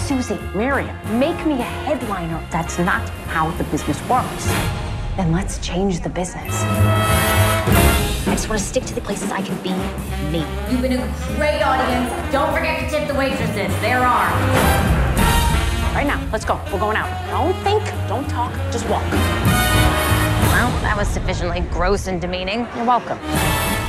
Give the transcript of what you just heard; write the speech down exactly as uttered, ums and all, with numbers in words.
Susie, Miriam, make me a headliner. That's not how the business works. Then let's change the business. I just want to stick to the places I can be me. You've been a great audience. Don't forget to tip the waitresses. There are. Right now, let's go. We're going out. Don't think, don't talk, just walk. Well, that was sufficiently gross and demeaning. You're welcome.